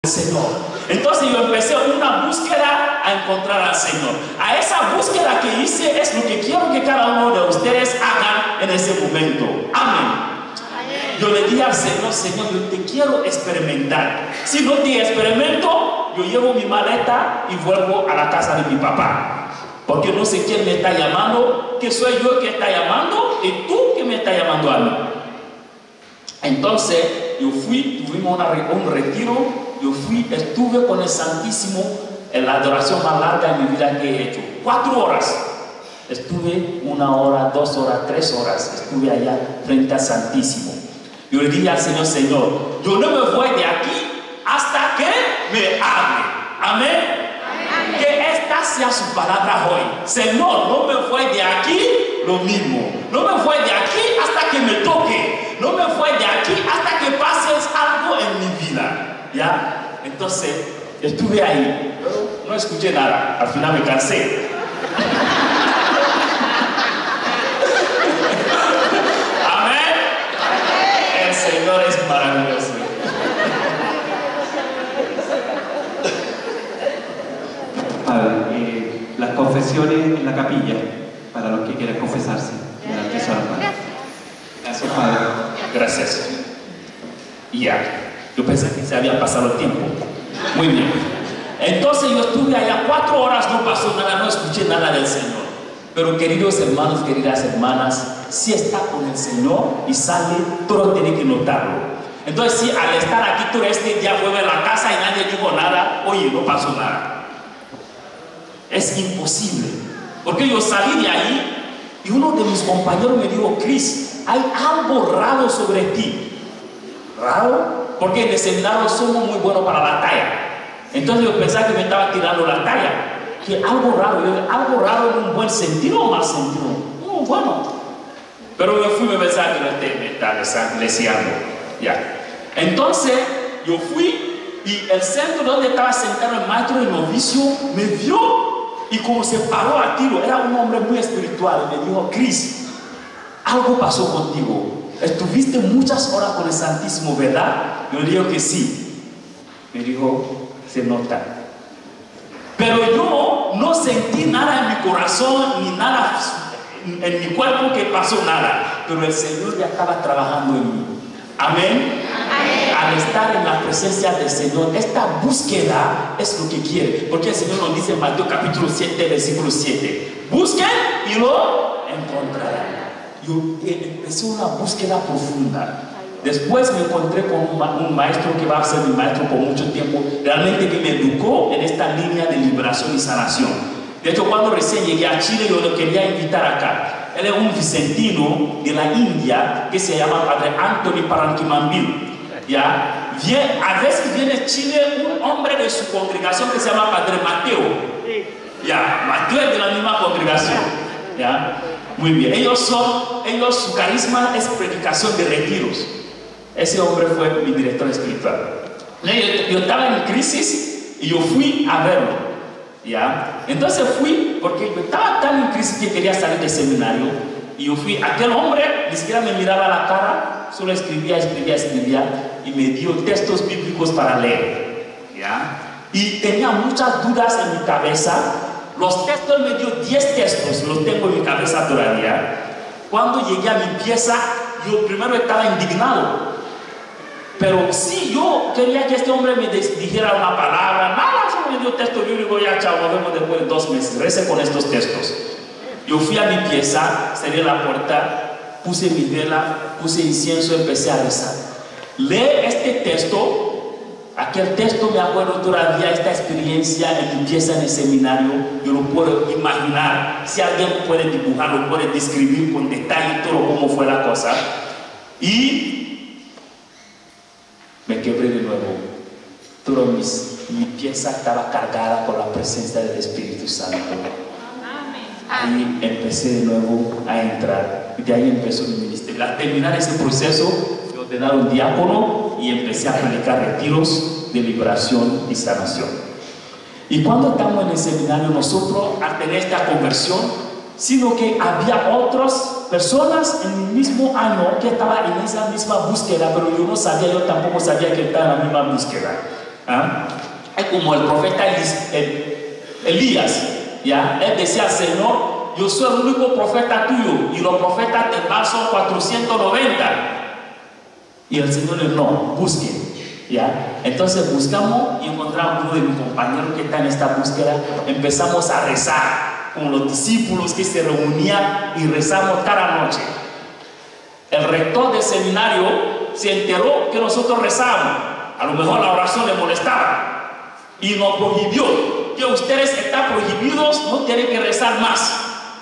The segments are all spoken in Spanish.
Señor. Entonces yo empecé una búsqueda a encontrar al Señor. A esa búsqueda que hice es lo que quiero que cada uno de ustedes hagan en ese momento. Amén. Yo le dije al Señor: Señor, yo te quiero experimentar. Si no te experimento, yo llevo mi maleta y vuelvo a la casa de mi papá. Porque no sé quién me está llamando, que soy yo que está llamando y tú que me está llamando a mí. Entonces yo fui, tuvimos un retiro. Yo fui, estuve con el Santísimo en la adoración más larga de mi vida que he hecho. 4 horas. Estuve 1 hora, 2 horas, 3 horas. Estuve allá frente al Santísimo. Yo le dije al Señor: Señor, yo no me voy de aquí hasta que me hable. Amén. Amén. Que esta sea su palabra hoy. Señor, no me voy de aquí lo mismo. No me voy de aquí hasta que me toque. No me voy de aquí hasta que pases algo en mi vida. ¿Ya? Entonces estuve ahí, pero no escuché nada. Al final me cansé. Amén. El Señor es maravilloso. Padre, las confesiones en la capilla para los que quieran confesarse. Gracias, Padre. Gracias. Y ya. Yo pensé que se había pasado el tiempo. Muy bien. Entonces yo estuve allá 4 horas, no pasó nada, no escuché nada del Señor. Pero queridos hermanos, queridas hermanas, si está con el Señor y sale, todo tiene que notarlo. Entonces si al estar aquí todo este día vuelve a la casa y nadie dijo nada, oye, no pasó nada. Es imposible. Porque yo salí de ahí y uno de mis compañeros me dijo: Cris, hay algo raro sobre ti. ¿Raro? Porque en el seminario somos muy buenos para la talla. Entonces yo pensaba que me estaba tirando la talla. Que algo raro en un buen sentido o mal sentido. No, bueno. Pero yo fui, me pensaba que me estaba deseando. Ya. Entonces yo fui y el centro donde estaba sentado el maestro del novicio me vio y como se paró a tiro, era un hombre muy espiritual, y me dijo: Cris, algo pasó contigo. Estuviste muchas horas con el Santísimo, ¿verdad? Yo le digo que sí. Me dijo: se nota. Pero yo no sentí nada en mi corazón, ni nada en mi cuerpo que pasó nada. Pero el Señor ya estaba trabajando en mí. Amén. Amén. Al estar en la presencia del Señor, esta búsqueda es lo que quiere. Porque el Señor nos dice en Mateo capítulo 7, versículo 7: busquen y lo encontrarán. Yo empecé una búsqueda profunda. Después me encontré con un maestro que va a ser mi maestro por mucho tiempo, realmente que me educó en esta línea de liberación y sanación. De hecho, cuando recién llegué a Chile, yo lo quería invitar acá. Él es un vicentino de la India que se llama Padre Anthony Paranquimambil. ¿Ya? A veces viene a Chile un hombre de su congregación que se llama Padre Mateo. ¿Ya? Mateo es de la misma congregación. ¿Ya? Muy bien, ellos su carisma es predicación de retiros. Ese hombre fue mi director espiritual. Yo estaba en crisis y yo fui a verlo. ¿Ya? Entonces fui porque yo estaba tan en crisis que quería salir del seminario. Y yo fui, aquel hombre ni siquiera me miraba a la cara, solo escribía y me dio textos bíblicos para leer. ¿Ya? Y tenía muchas dudas en mi cabeza. Los textos me dio 10 textos, los tengo en mi cabeza todavía. Cuando llegué a mi pieza, yo primero estaba indignado. Pero sí, yo quería que este hombre me dijera una palabra. Nada, solo me dio texto bíblico, ya chao, nos vemos después de 2 meses. Recé con estos textos. Yo fui a mi pieza, cerré la puerta, puse mi vela, puse incienso, empecé a rezar. Lee este texto. Aquel texto me acuerdo todavía, esta experiencia en mi pieza en el seminario, yo lo puedo imaginar. Si alguien puede dibujarlo, puede describir con detalle todo cómo fue la cosa. Y me quebré de nuevo. Toda mi pieza estaba cargada con la presencia del Espíritu Santo. Ahí empecé de nuevo a entrar. Y de ahí empezó mi ministerio. Al terminar ese proceso, me ordenaron diácono y empecé a predicar retiros de liberación y sanación. Y cuando estamos en el seminario, nosotros, al tener esta conversión, sino que había otras personas en el mismo año que estaban en esa misma búsqueda, pero yo no sabía, yo tampoco sabía que estaba en la misma búsqueda. ¿Ah? Es como el profeta Elías, ¿ya? Él decía: Señor, yo soy el único profeta tuyo y los profetas de Baal son 490. Y el Señor le dijo: no, busquen, ¿ya? Entonces buscamos y encontramos uno de mis compañeros que está en esta búsqueda. Empezamos a rezar con los discípulos que se reunían y rezamos cada noche. El rector del seminario se enteró que nosotros rezábamos. A lo mejor la oración le molestaba y nos prohibió: que ustedes están prohibidos, no tienen que rezar más.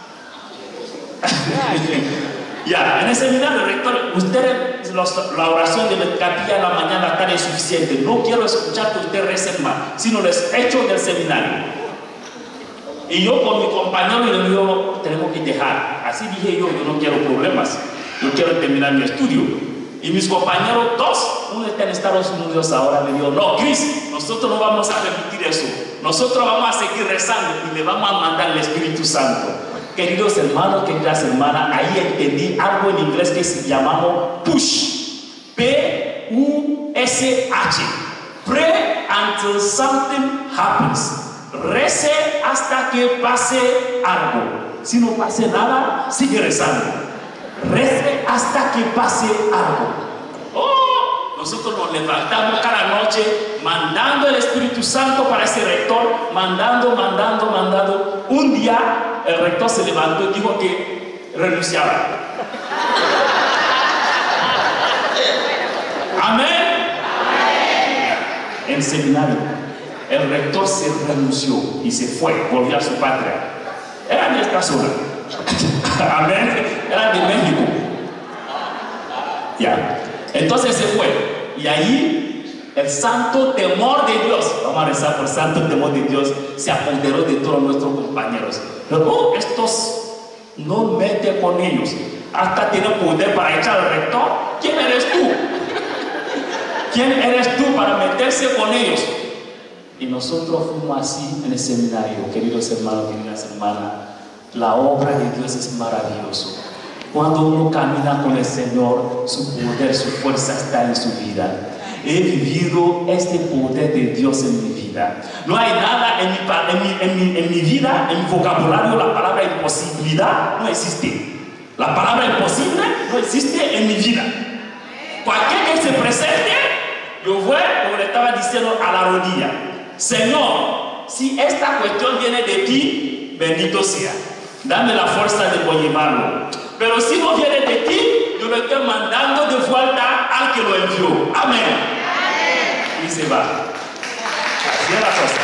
Ya, en el seminario, el rector: ustedes, la oración de la capilla en la mañana, la tarde es suficiente. No quiero escuchar que ustedes recen más, sino les echo del seminario. Y yo con mi compañero le digo: tenemos que dejar. Así dije yo no quiero problemas, yo quiero terminar mi estudio. Y mis compañeros, dos, uno está en Estados Unidos ahora, me dijo: no, Chris, nosotros no vamos a permitir eso. Nosotros vamos a seguir rezando y le vamos a mandar el Espíritu Santo. Queridos hermanos, queridas hermanas, ahí entendí algo en inglés que se llamamos PUSH. P-U-S-H. Pray until something happens. Rece hasta que pase algo. Si no pase nada, sigue rezando. Rece hasta que pase algo. Oh, nosotros nos levantamos cada noche mandando el Espíritu Santo para ese rector, mandando. Un día el rector se levantó y dijo que renunciaba. Amén. En seminario, el rector se renunció y se fue, volvió a su patria. Era de esta zona. Amén. Era de México. Ya. Entonces se fue. Y ahí el santo temor de Dios, vamos a rezar por santo temor de Dios, se apoderó de todos nuestros compañeros. Pero estos no mete con ellos. Hasta tiene poder para echar al rector. ¿Quién eres tú? ¿Quién eres tú para meterse con ellos? Y nosotros fuimos así en el seminario, queridos hermanos, queridas hermanas. La obra de Dios es maravillosa. Cuando uno camina con el Señor, su poder, su fuerza está en su vida. He vivido este poder de Dios en mi vida. No hay nada en mi vida, en mi vocabulario, la palabra imposibilidad no existe. La palabra imposible no existe en mi vida. Cualquier que se presente, yo voy, como le estaba diciendo, a la rodilla: Señor, si esta cuestión viene de ti, bendito sea. Dame la fuerza de llevarlo. Pero si no viene de ti, yo lo estoy mandando de vuelta al que lo envió. Amén. Y se va. Así es la cosa.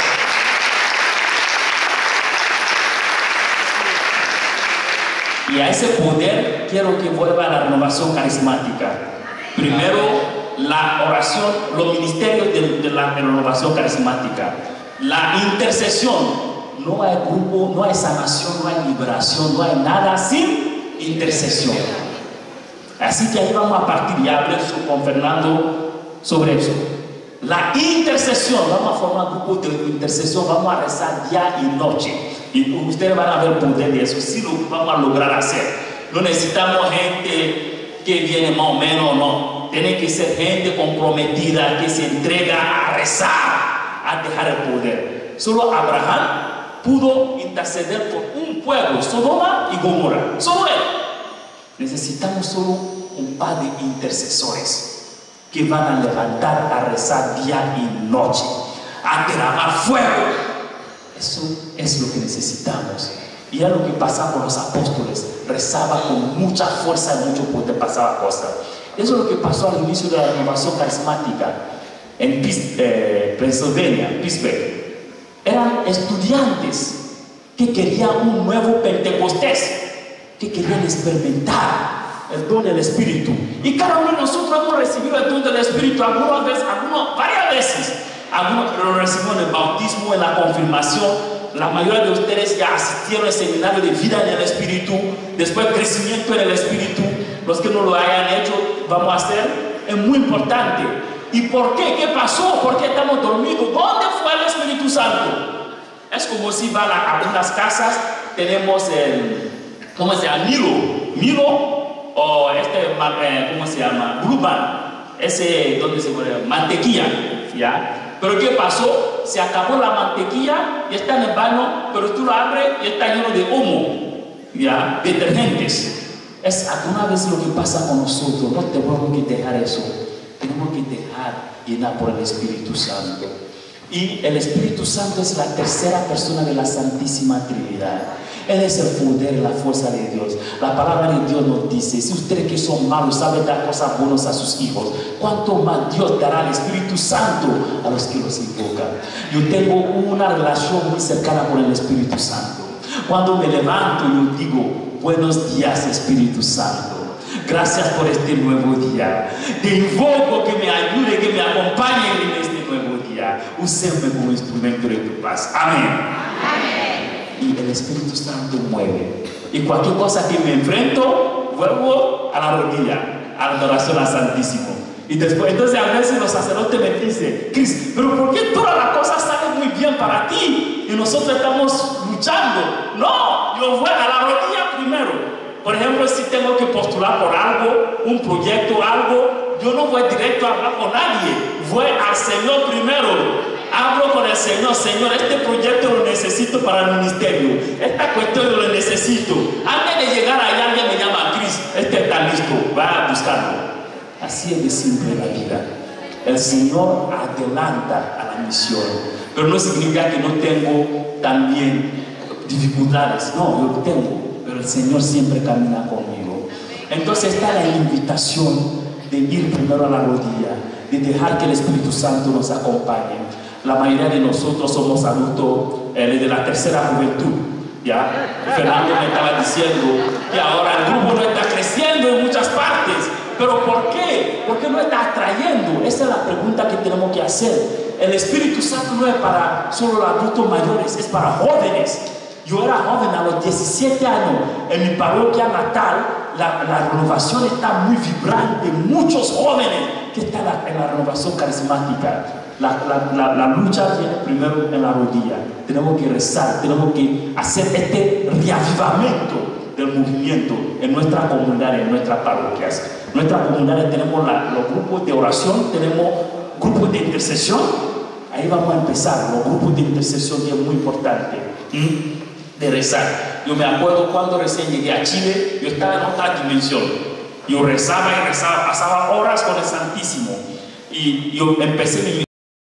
Y a ese poder quiero que vuelva a la renovación carismática. Primero, la oración, los ministerios de la renovación carismática. La intercesión. No hay grupo, no hay sanación, no hay liberación, no hay nada sin intercesión. Así que ahí vamos a partir y hablar con Fernando sobre eso. La intercesión, vamos a formar grupos de intercesión, vamos a rezar día y noche. Y ustedes van a ver el poder de eso. Sí lo vamos a lograr hacer. No necesitamos gente que viene más o menos, no. Tiene que ser gente comprometida, que se entrega a rezar, a dejar el poder. Solo Abraham pudo interceder por un pueblo, Sodoma y Gomorra. Solo él. Necesitamos solo un par de intercesores que van a levantar a rezar día y noche, a derramar fuego. Eso es lo que necesitamos. Y es lo que pasaba con los apóstoles. Rezaba con mucha fuerza y mucho poder, pasaba cosas. Eso es lo que pasó al inicio de la renovación carismática en Pennsylvania, Pittsburgh. Eran estudiantes que querían un nuevo Pentecostés, que querían experimentar el don del Espíritu. Y cada uno de nosotros hemos recibido el don del Espíritu varias veces. Algunos lo recibimos en el bautismo, en la confirmación. La mayoría de ustedes ya asistieron al seminario de vida en el Espíritu, después crecimiento en el Espíritu. Los que no lo hayan hecho, vamos a hacer. Es muy importante. ¿Y por qué? ¿Qué pasó? ¿Por qué estamos dormidos? ¿Dónde fue el Espíritu Santo? Es como si van a algunas casas, tenemos ¿cómo se llama? Milo o ¿cómo se llama? Bluban. Ese, ¿dónde se pone? Mantequilla, ¿ya? Pero ¿qué pasó? Se acabó la mantequilla y está en el baño, pero tú lo abres y está lleno de humo, ¿ya? Detergentes. Es alguna vez lo que pasa con nosotros. No tenemos que dejar eso. Tenemos que dejar llenar por el Espíritu Santo. Y el Espíritu Santo es la tercera persona de la Santísima Trinidad. Él es el poder y la fuerza de Dios. La palabra de Dios nos dice: si ustedes que son malos saben dar cosas buenas a sus hijos, ¿cuánto más Dios dará el Espíritu Santo a los que los invocan? Yo tengo una relación muy cercana con el Espíritu Santo. Cuando me levanto, yo digo: buenos días, Espíritu Santo. Gracias por este nuevo día. Te invoco que me ayude, que me acompañe en este nuevo día. Úseme como instrumento de tu paz. Amén. Amén. Y el Espíritu Santo mueve. Y cualquier cosa que me enfrento, vuelvo a la rodilla, a la adoración al Santísimo. Y después, entonces a veces los sacerdotes me dicen: Cris, pero ¿por qué todas las cosas salen muy bien para ti? Y nosotros estamos luchando. No, yo voy a la rodilla primero. Por ejemplo, si tengo que postular por algo, un proyecto, algo, yo no voy directo a hablar con nadie. Voy al Señor primero. Hablo con el Señor: Señor, este proyecto lo necesito para el ministerio. Esta cuestión lo necesito. Antes de llegar allá, alguien me llama: Cris, este está listo, va a buscarlo. Así es de simple la vida. El Señor adelanta a la misión. Pero no significa que no tengo también dificultades. No, yo tengo. Pero el Señor siempre camina conmigo. Entonces está la invitación de ir primero a la rodilla, de dejar que el Espíritu Santo nos acompañe. La mayoría de nosotros somos adultos de la tercera juventud, ¿ya? Fernando me estaba diciendo que ahora el grupo no está creciendo en muchas partes. ¿Pero por qué? ¿Por qué no está atrayendo? Esa es la pregunta que tenemos que hacer. El Espíritu Santo no es para solo los adultos mayores, es para jóvenes. Yo era joven a los 17 años. En mi parroquia natal, la renovación está muy vibrante. Muchos jóvenes que están en la renovación carismática. La lucha viene primero en la rodilla. Tenemos que rezar, tenemos que hacer este reavivamiento del movimiento en nuestra comunidad, en nuestras parroquias. En nuestras comunidades tenemos los grupos de oración, tenemos grupos de intercesión. Ahí vamos a empezar, los grupos de intercesión, que es muy importante. De rezar. Yo me acuerdo cuando recién llegué a Chile, yo estaba en otra dimensión. Yo rezaba y rezaba, pasaba horas con el Santísimo. Y yo empecé mi